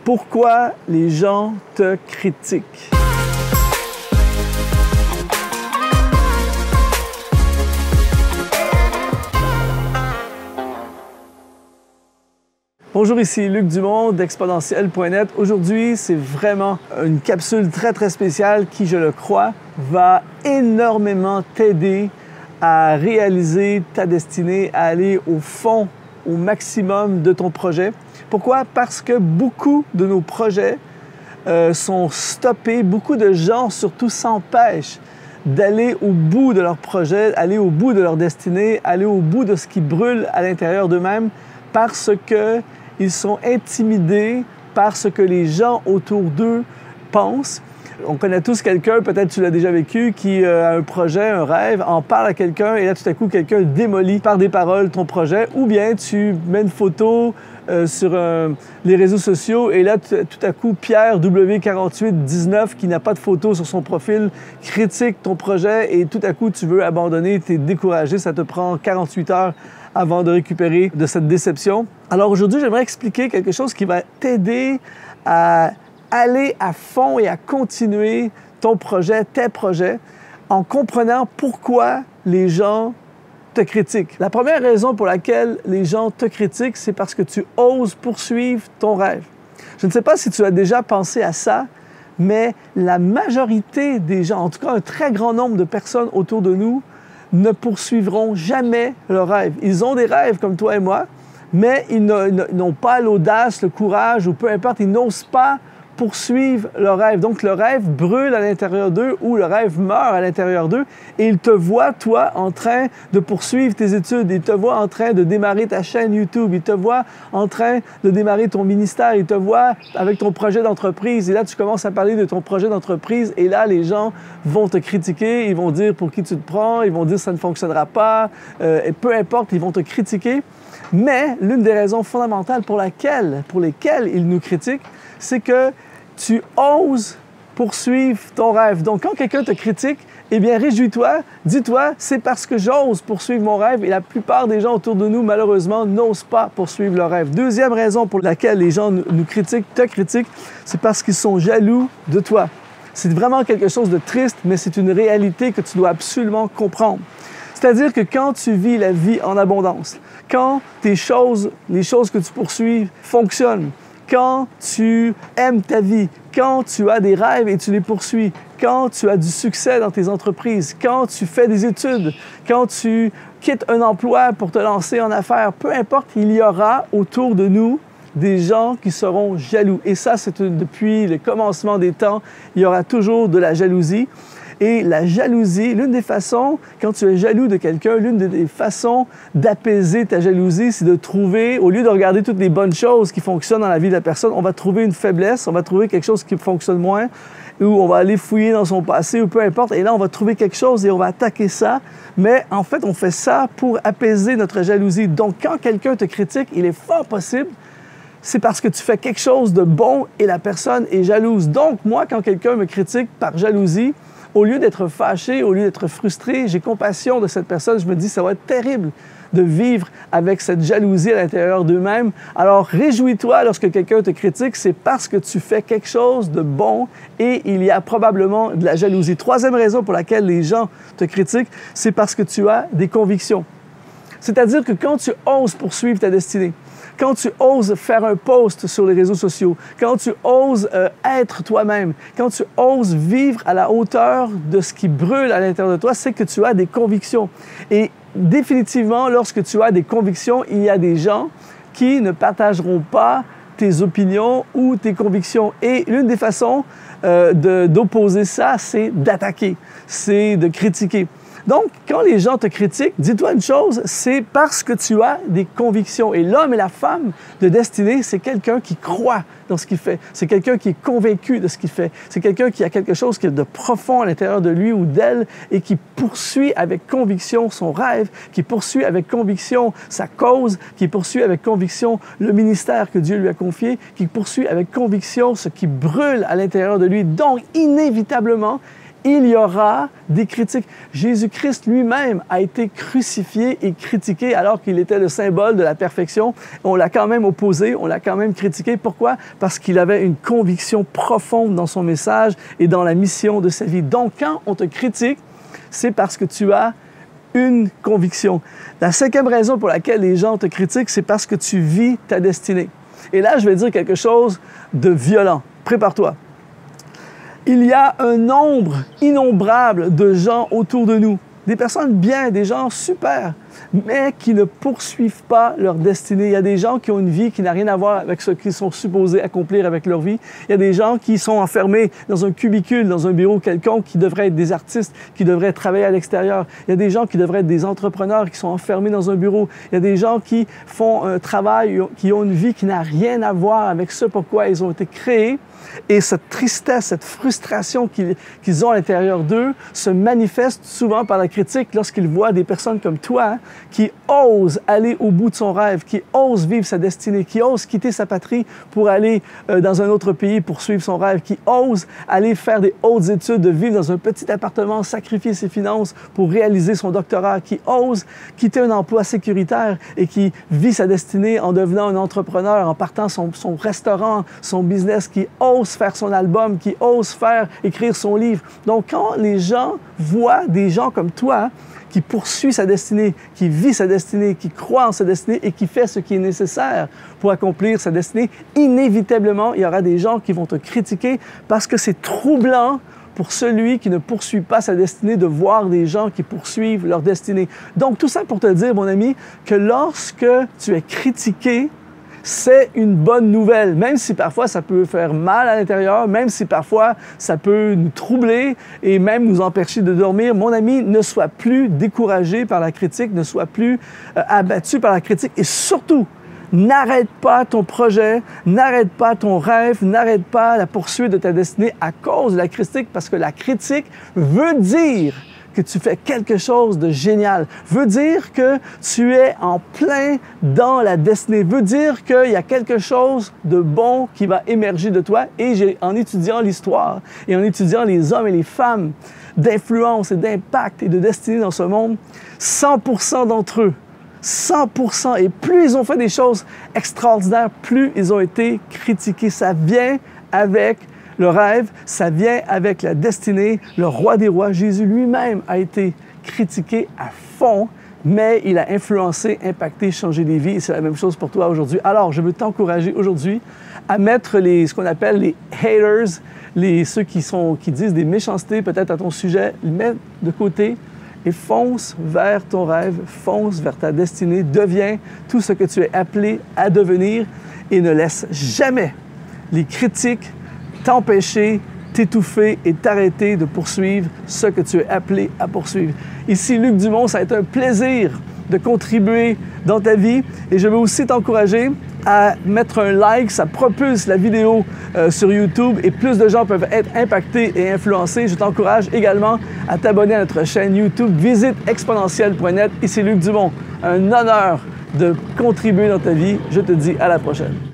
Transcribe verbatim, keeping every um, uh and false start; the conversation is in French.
Pourquoi les gens te critiquent? Bonjour, ici Luc Dumont d'Exponentiel point net. Aujourd'hui, c'est vraiment une capsule très très spéciale qui, je le crois, va énormément t'aider à réaliser ta destinée, à aller au fond, au maximum de ton projet. Pourquoi? Parce que beaucoup de nos projets euh, sont stoppés, beaucoup de gens surtout s'empêchent d'aller au bout de leur projet, aller au bout de leur destinée, aller au bout de ce qui brûle à l'intérieur d'eux-mêmes parce qu'ils sont intimidés par ce que les gens autour d'eux pensent. On connaît tous quelqu'un, peut-être tu l'as déjà vécu, qui a un projet, un rêve, en parle à quelqu'un et là tout à coup quelqu'un démolit par des paroles ton projet, ou bien tu mets une photo euh, sur euh, les réseaux sociaux et là tout à coup Pierre W quarante-huit dix-neuf qui n'a pas de photo sur son profil critique ton projet et tout à coup tu veux abandonner, tu es découragé, ça te prend quarante-huit heures avant de récupérer de cette déception. Alors aujourd'hui, j'aimerais expliquer quelque chose qui va t'aider à aller à fond et à continuer ton projet, tes projets, en comprenant pourquoi les gens te critiquent. La première raison pour laquelle les gens te critiquent, c'est parce que tu oses poursuivre ton rêve. Je ne sais pas si tu as déjà pensé à ça, mais la majorité des gens, en tout cas un très grand nombre de personnes autour de nous, ne poursuivront jamais leur rêve. Ils ont des rêves comme toi et moi, mais ils n'ont pas l'audace, le courage ou peu importe, ils n'osent pas poursuivre leur rêve. Donc, le rêve brûle à l'intérieur d'eux ou le rêve meurt à l'intérieur d'eux et ils te voient, toi, en train de poursuivre tes études. Ils te voient en train de démarrer ta chaîne YouTube. Ils te voient en train de démarrer ton ministère. Ils te voient avec ton projet d'entreprise. Et là, tu commences à parler de ton projet d'entreprise et là, les gens vont te critiquer. Ils vont dire pour qui tu te prends. Ils vont dire ça ne fonctionnera pas. Euh, et peu importe, ils vont te critiquer. Mais l'une des raisons fondamentales pour, laquelle, pour lesquelles ils nous critiquent, c'est que tu oses poursuivre ton rêve. Donc, quand quelqu'un te critique, eh bien, réjouis-toi, dis-toi, c'est parce que j'ose poursuivre mon rêve et la plupart des gens autour de nous, malheureusement, n'osent pas poursuivre leur rêve. Deuxième raison pour laquelle les gens nous critiquent, te critiquent, c'est parce qu'ils sont jaloux de toi. C'est vraiment quelque chose de triste, mais c'est une réalité que tu dois absolument comprendre. C'est-à-dire que quand tu vis la vie en abondance, quand tes choses, les choses que tu poursuis fonctionnent, quand tu aimes ta vie, quand tu as des rêves et tu les poursuis, quand tu as du succès dans tes entreprises, quand tu fais des études, quand tu quittes un emploi pour te lancer en affaires, peu importe, il y aura autour de nous des gens qui seront jaloux. Et ça, c'est depuis le commencement des temps, il y aura toujours de la jalousie. Et la jalousie, l'une des façons, quand tu es jaloux de quelqu'un, l'une des façons d'apaiser ta jalousie, c'est de trouver, au lieu de regarder toutes les bonnes choses qui fonctionnent dans la vie de la personne, on va trouver une faiblesse, on va trouver quelque chose qui fonctionne moins, ou on va aller fouiller dans son passé, ou peu importe, et là, on va trouver quelque chose et on va attaquer ça. Mais en fait, on fait ça pour apaiser notre jalousie. Donc, quand quelqu'un te critique, il est fort possible c'est parce que tu fais quelque chose de bon et la personne est jalouse. Donc, moi, quand quelqu'un me critique par jalousie, au lieu d'être fâché, au lieu d'être frustré, j'ai compassion de cette personne. Je me dis, ça va être terrible de vivre avec cette jalousie à l'intérieur d'eux-mêmes. Alors, réjouis-toi lorsque quelqu'un te critique, c'est parce que tu fais quelque chose de bon et il y a probablement de la jalousie. Troisième raison pour laquelle les gens te critiquent, c'est parce que tu as des convictions. C'est-à-dire que quand tu oses poursuivre ta destinée, quand tu oses faire un post sur les réseaux sociaux, quand tu oses euh, être toi-même, quand tu oses vivre à la hauteur de ce qui brûle à l'intérieur de toi, c'est que tu as des convictions. Et définitivement, lorsque tu as des convictions, il y a des gens qui ne partageront pas tes opinions ou tes convictions. Et l'une des façons euh, de, d'opposer ça, c'est d'attaquer, c'est de critiquer. Donc, quand les gens te critiquent, dis-toi une chose, c'est parce que tu as des convictions. Et l'homme et la femme de destinée, c'est quelqu'un qui croit dans ce qu'il fait. C'est quelqu'un qui est convaincu de ce qu'il fait. C'est quelqu'un qui a quelque chose qui est de profond à l'intérieur de lui ou d'elle et qui poursuit avec conviction son rêve, qui poursuit avec conviction sa cause, qui poursuit avec conviction le ministère que Dieu lui a confié, qui poursuit avec conviction ce qui brûle à l'intérieur de lui. Donc, inévitablement, il y aura des critiques. Jésus-Christ lui-même a été crucifié et critiqué alors qu'il était le symbole de la perfection. On l'a quand même opposé, on l'a quand même critiqué. Pourquoi? Parce qu'il avait une conviction profonde dans son message et dans la mission de sa vie. Donc, quand on te critique, c'est parce que tu as une conviction. La cinquième raison pour laquelle les gens te critiquent, c'est parce que tu vis ta destinée. Et là, je vais dire quelque chose de violent. Prépare-toi. Il y a un nombre innombrable de gens autour de nous, des personnes bien, des gens super, mais qui ne poursuivent pas leur destinée. Il y a des gens qui ont une vie qui n'a rien à voir avec ce qu'ils sont supposés accomplir avec leur vie. Il y a des gens qui sont enfermés dans un cubicule, dans un bureau quelconque, qui devraient être des artistes, qui devraient travailler à l'extérieur. Il y a des gens qui devraient être des entrepreneurs, qui sont enfermés dans un bureau. Il y a des gens qui font un travail, qui ont une vie qui n'a rien à voir avec ce pourquoi ils ont été créés. Et cette tristesse, cette frustration qu'ils qu'ils ont à l'intérieur d'eux se manifeste souvent par la critique lorsqu'ils voient des personnes comme toi hein, qui osent aller au bout de son rêve, qui osent vivre sa destinée, qui osent quitter sa patrie pour aller euh, dans un autre pays pour suivre son rêve, qui osent aller faire des hautes études, de vivre dans un petit appartement, sacrifier ses finances pour réaliser son doctorat, qui ose quitter un emploi sécuritaire et qui vit sa destinée en devenant un entrepreneur, en partant son, son restaurant, son business, qui ose faire son album, qui ose faire écrire son livre. Donc, quand les gens voient des gens comme toi qui poursuit sa destinée, qui vit sa destinée, qui croit en sa destinée et qui fait ce qui est nécessaire pour accomplir sa destinée, inévitablement, il y aura des gens qui vont te critiquer parce que c'est troublant pour celui qui ne poursuit pas sa destinée de voir des gens qui poursuivent leur destinée. Donc, tout ça pour te dire, mon ami, que lorsque tu es critiqué, c'est une bonne nouvelle, même si parfois ça peut faire mal à l'intérieur, même si parfois ça peut nous troubler et même nous empêcher de dormir. Mon ami, ne sois plus découragé par la critique, ne sois plus euh, abattu par la critique et surtout, n'arrête pas ton projet, n'arrête pas ton rêve, n'arrête pas la poursuite de ta destinée à cause de la critique parce que la critique veut dire que tu fais quelque chose de génial, veut dire que tu es en plein dans la destinée, veut dire qu'il y a quelque chose de bon qui va émerger de toi. Et j'ai, en étudiant l'histoire et en étudiant les hommes et les femmes d'influence et d'impact et de destinée dans ce monde, cent pour cent d'entre eux, cent pour cent, et plus ils ont fait des choses extraordinaires, plus ils ont été critiqués. Ça vient avec le rêve, ça vient avec la destinée. Le roi des rois, Jésus lui-même, a été critiqué à fond, mais il a influencé, impacté, changé des vies. Et c'est la même chose pour toi aujourd'hui. Alors, je veux t'encourager aujourd'hui à mettre les, ce qu'on appelle les haters, les, ceux qui, sont, qui disent des méchancetés peut-être à ton sujet, les mettre de côté et fonce vers ton rêve, fonce vers ta destinée, deviens tout ce que tu es appelé à devenir et ne laisse jamais les critiques t'empêcher, t'étouffer et t'arrêter de poursuivre ce que tu es appelé à poursuivre. Ici, Luc Dumont, ça a été un plaisir de contribuer dans ta vie et je veux aussi t'encourager à mettre un like, ça propulse la vidéo euh, sur YouTube et plus de gens peuvent être impactés et influencés. Je t'encourage également à t'abonner à notre chaîne YouTube. Visite exponentiel point net. Ici Luc Dumont. Un honneur de contribuer dans ta vie. Je te dis à la prochaine.